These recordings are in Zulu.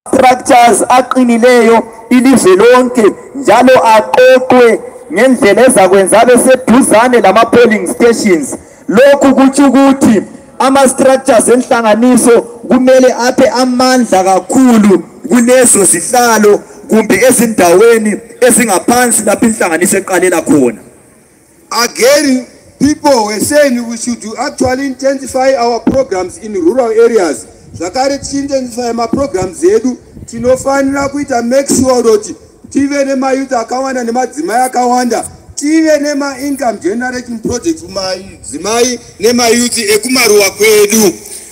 structures aqinileyo ilizwe lonke njalo aqoqwe ngendlela ezakwenza abeseduzane lama polling stations. Lokhu kutsho ukuthi ama structures enhlanganiso kumele aphe amandla kakhulu kulezo zihlalo kumbe ezindaweni ezingaphansi lapho inhlanganiso eqalela khona. Again, people were saying we should actually intensify our programs in rural areas. Zakare intensify my programs zedu tinofanira kuita make sure kuti tive nema youth akawanda nemadzimai akawanda, tive nema income generating projects kumadzimai nema youth ekumaruwa kwedu.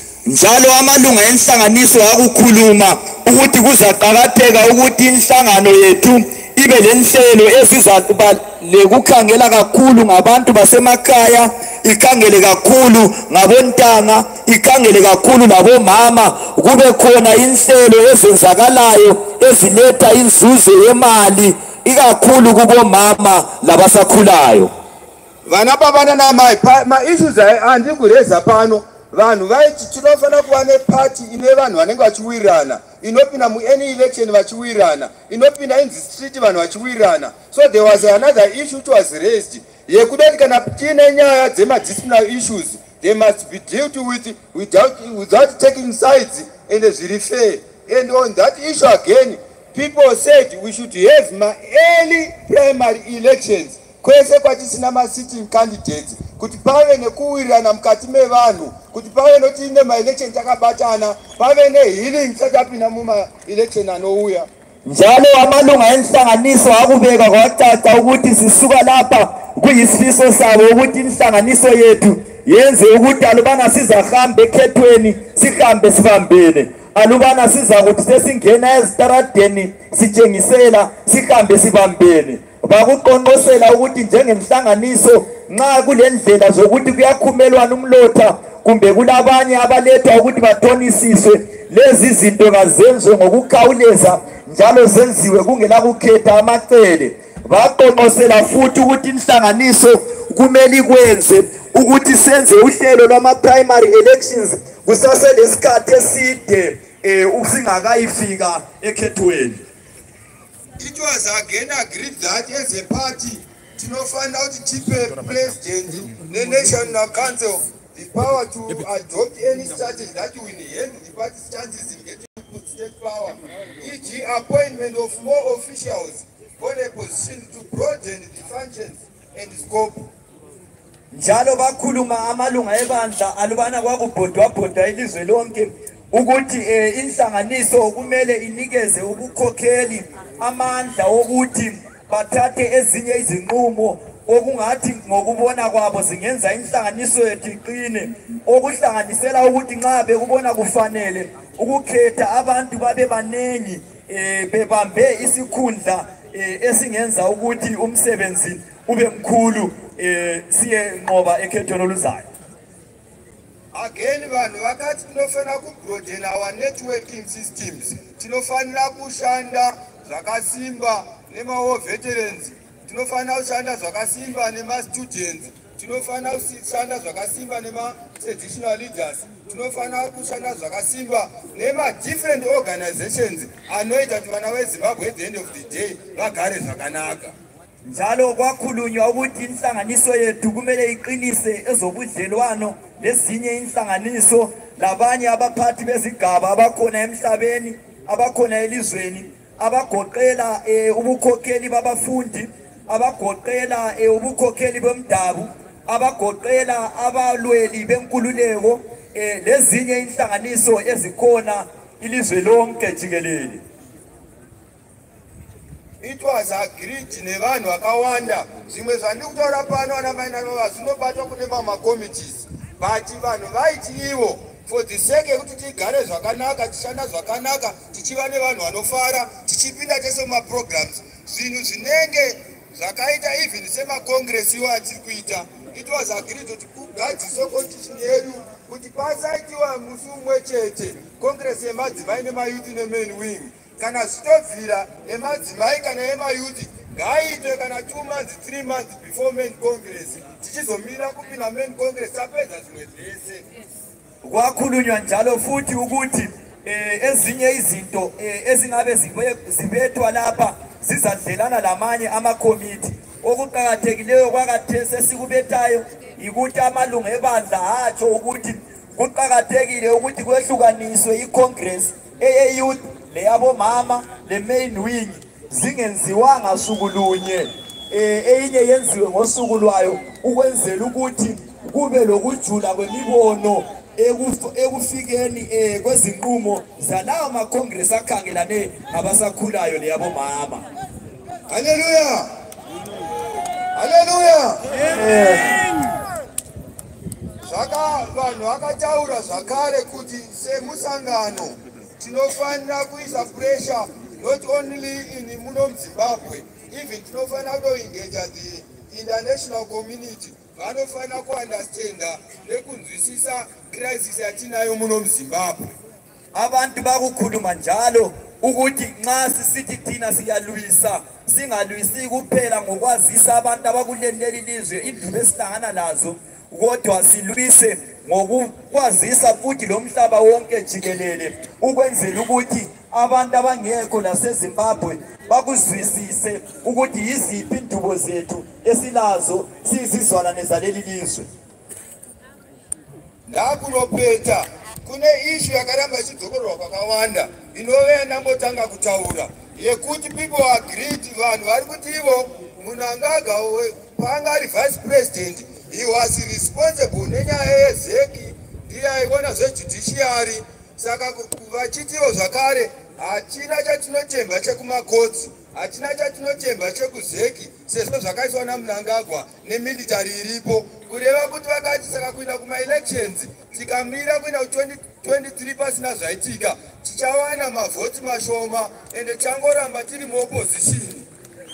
Njalo amalunga enhlanganiso akukhuluma ukuthi kuzaqhakatheka ukuthi inhlangano yethu ibe lenhlelo ezizakuba lekukhangela kakhulu ngabantu basemakhaya, ikhangele kakhulu ngabontanga, ikhangele kakhulu nabomama, kube khona inhlelo ezenzakalayo eziletha inzuzo yemali ikakhulu kubomama labasakhulayo. Vana babana na ma issues andikureza pano vanhu vaiti tinofana kuva neparty ine vanhu vanenge vachiwirirana, inopinda muany election vachiwirirana, inopinda in the street vanhu vachiwirirana. So there was another issue which was raised yekudati kana tine nyaya dzema-disciplinary issues they must be dealt with without taking sides and zviri fair. And on that issue again, people said we should have early primary elections kwese kwatisina ma-sitting candidates kuti pave nekuwirirana mukati mevanhu, kuti pave noti nema-election takabatana, pave ne-healing tatapinda muma-election anouya. Njalo amalunga enhlanganiso akubeka kwacaca ukuthi sisuka lapha kuyisifiso sabo ukuthi inhlanganiso yethu yenze ukuthi alubana sizahambe ekhethweni sihambe sibambene, alubana siza kuthi sesingena ezitaradeni sitshengisela sihambe sibambene. Bakuqonqosela ukuthi njengenhlanganiso nxa kulendlela zokuthi kuyakhumelwana umlotha kumbe kulabanye abalethwa ukuthi bathonisiswe, lezi zinto kazenziwe ngokukhawuleza njalo zenziwe kungela kukhetha amacele. Baqonqosela futhi ukuthi inhlanganiso kumele ikwenze ukuthi senze uhlelo lwama primary elections kusaselesikhathi eside usingakayifika ekhethweni. It was again agreed that as a party tinofana kuti tipe president the national council the power to adopt any strategy that will end the party chances in getting state power, e.g. appointment of more officials for a position to broaden the functions and scope. Njalo bakhuluma amalunga ebandla alubana kwakubhodwabhodwa ilizwe lonke ukuthi inhlanganiso kumele inikeze ubukhokheli amandla wokuthi bathathe ezinye izinqumo okungathi ngokubona kwabo zingenza inhlanganiso yethu iqine, okuhlanganisela ukuthi nxa bekubona kufanele ukukhetha abantu babe banengi bebambe isikhundla esingenza ukuthi umsebenzi ube mkhulu siye ngoba ekhethweni oluzayo. Again, vanhu vakati tinofana kubroaden our networking systems, tinofanira kushanda zvakasimba nemawo veterans, tinofanira kushanda zvakasimba nema-students, tinofanira kushanda zvakasimba nema-traditional leaders, tinofanira kushanda zvakasimba nema-different organizations anoita kuti vana veZimbabwe at the end of the day vagare zvakanaka. Njalo kwakhulunywa ukuthi inhlanganiso yethu kumele iqinise ezobudlelwano lezinye inhlanganiso labanye abaphathi bezigaba abakhona emhlabeni, abakhona elizweni, abagoqela ubukhokheli babafundi, abagoqela ubukhokheli bomdabu, abagoqela abalweli benkululeko, lezinye inhlanganiso ezikhona ilizwe lonke jikelele. It was agreed nevanhu vakawanda, zvimwe zvandikutaura pano ana mai nababa zvinobatwa kune mama committees, but vanhu vaiti ivo for the sake yekuti tigare zvakanaka, tishanda zvakanaka, tichiva nevanhu vanofara, tichipinda tese mumaprograms, zvinhu zvinenge zvakaita even semacongress iwo atiri kuita. It was agreed kuti kugadziswe constitution yedu kuti pasaitiwa musi umwe chete congress yemadzimai nemayouth nemain wing. Kana stobvira emadzimai kana emayouth ngaiitwe kana 2 months 3 months before main congress, tichizomira kupinda main congress tapedza zvimwe zvese. Kwakhulunywa njalo futhi ukuthi ezinye izinto ezingabe zibethwa lapha zizadlelana lamanye amakomiti. Okuqhakathekileyo kwakathesi esikubethayo ukuthi amalungu ebandla atsho ukuthi kuqhakathekile ukuthi kwehlukaniswe iCongress eyeyouth leyabomama le-main wing zingenziwanga suku lunye, eyinye yenziwe ngosuku lwayo ukwenzela ukuthi kube lokujula kwemibono ekufikeni kwezinqumo zalawo maCongress akhangelane nabasakhulayo leyabomama. Haleluya. Haleluya. Zvaka vanhu vakataura zvakare kuti semusangano tinofanira kuisa pressure not only in muno muZimbabwe, even tinofanira kuengage the international community. Vanofanira kuunderstanda nekunzwisisa crisis yatinayo muno muZimbabwe. Abantu bakukhuluma njalo ukuthi nxa sisithi thina siyalwisa singalwisi kuphela ngokwazisa abantu abakuleli lizwe indubo esihlangana lazo, kodwa silwise ngokukwazisa futhi lomhlaba wonke jikelele ukwenzela ukuthi abantu abangekho laseZimbabwe bakuzwisise ukuthi yiziphi indubo zethu esilazo sizizwana zaleli lizwe. Ndakunopeta kune issue yakaramba ichidzokorwa kwakawanda inove ndambotanga kutaura yekuti people agreed, vanhu vari kuti ivo munhu anga panga ari vice president, he was responsible nenyaya yezeki, ndiye aiona zvejudiciary. Saka vachitiwo zvakare hachina chatinotemba chekumakotsi, hachina chatinotemba chekuzeki sezvo zvakaiswa naMnangagwa nemilitary iripo, kureva kuti vakati saka kuenda kuma-elections tikamira kuenda ku-2023 pasina zvaitika tichawana mavhoti mashoma ende tichangoramba tiri muopposition.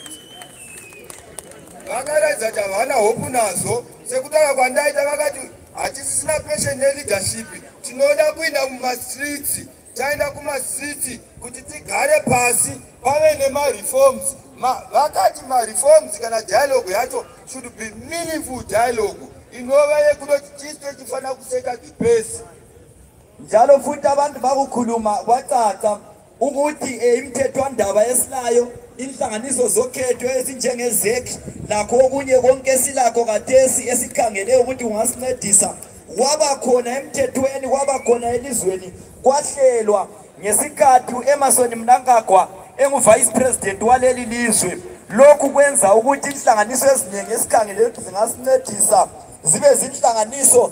Vakaratidza kuti havana hopu nazvo. Sekutaura kwandaita vakati hatisisina passion neleadership, tinoda kuenda kumastreets. Taenda kumastreets kuti tigare pasi pave nemareforms. Vakati mareforms kana dialogue yacho should be meaningful dialogue inova yekutoti tisu tichifanira kuseka the pace. Njalo futhi abantu bakukhuluma kwacaca ukuthi imithethwandaba esilayo inhlanganiso zokhetho ezinjengezeki lakho okunye konke esilakho kathesi esikhangele ukuthi ungasincedisa wabakhona emthethweni, wabakhona elizweni, kwahlelwa ngesikhathi uEmmerson Mnangagwa engu-vice president waleli lizwe. Lokhu kwenza ukuthi inhlanganiso eziningi esikhangele ukuthi zingasincedisa zibe zinhlanganiso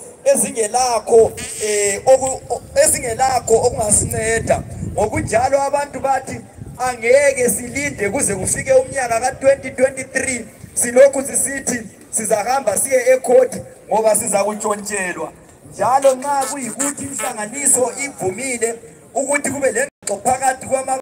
ezingelakho okungasinceda. Ngokunjalo abantu bathi angeke silinde kuze kufike umnyaka ka-2023 silokhu sisithi sizahamba siye ecourt ngoba siza kuntshontshelwa. Njalo nxa kuyikuthi inhlanganiso ivumile ukuthi kube lengxoxo phakathi kwama